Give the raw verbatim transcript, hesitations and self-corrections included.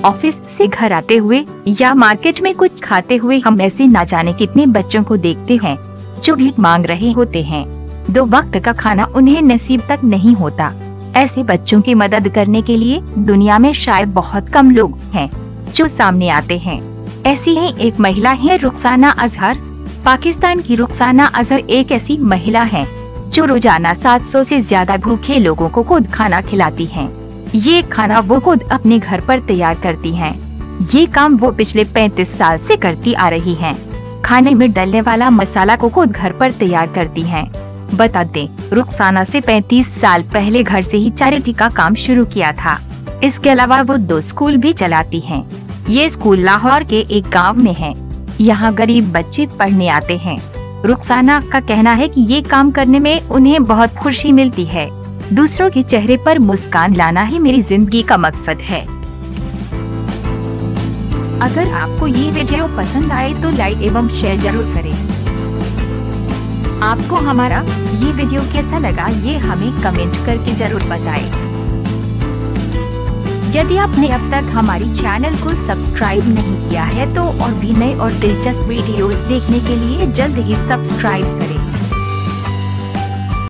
Office से घर आते हुए या मार्केट में कुछ खाते हुए हम ऐसे ना जाने कितने बच्चों को देखते हैं जो भीख मांग रहे होते हैं। दो वक्त का खाना उन्हें नसीब तक नहीं होता। ऐसे बच्चों की मदद करने के लिए दुनिया में शायद बहुत कम लोग हैं जो सामने आते हैं। ऐसी ही एक महिला है रुखसाना अजहर। पाकिस्तान की रुखसाना अजहर एक ऐसी महिला है जो रोजाना सात सौ से ज्यादा भूखे लोगों को खुद खाना खिलाती हैं। ये खाना वो खुद अपने घर पर तैयार करती हैं। ये काम वो पिछले पैंतीस साल से करती आ रही हैं। खाने में डलने वाला मसाला को खुद घर पर तैयार करती हैं। बता दें, रुखसाना से पैंतीस साल पहले घर से ही चैरिटी का काम शुरू किया था। इसके अलावा वो दो स्कूल भी चलाती हैं। ये स्कूल लाहौर के एक गांव में है। यहाँ गरीब बच्चे पढ़ने आते हैं। रुखसाना का कहना है कि ये काम करने में उन्हें बहुत खुशी मिलती है। दूसरों के चेहरे पर मुस्कान लाना ही मेरी जिंदगी का मकसद है। अगर आपको ये वीडियो पसंद आए तो लाइक एवं शेयर जरूर करें। आपको हमारा ये वीडियो कैसा लगा ये हमें कमेंट करके जरूर बताएं। यदि आपने अब तक हमारी चैनल को सब्सक्राइब नहीं किया है तो और भी नए और दिलचस्प वीडियोस देखने के लिए जल्द ही सब्सक्राइब करें।